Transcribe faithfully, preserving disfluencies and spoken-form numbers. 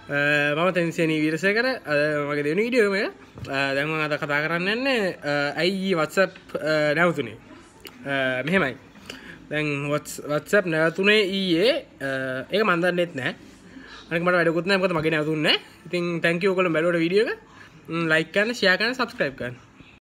මම තෙන්සියනි වීරසේකර මගේ දෙවෙනි වීඩියෝ එක දැන් මම අද කතා කරන්න යන්නේ ඇයි WhatsApp නැවතුනේ මෙහෙමයි දැන් WhatsApp නැවතුනේ ඊයේ ඒක මම දන්නෙත් නැහැ අනික මට වැඩකුත් නැහැ මොකද මගේ නැවතුන්නේ නැහැ ඉතින් thank you ඔයගොල්ලෝ බැලුවට වීඩියෝ එක like කරන්න share කරන්න subscribe කරන්න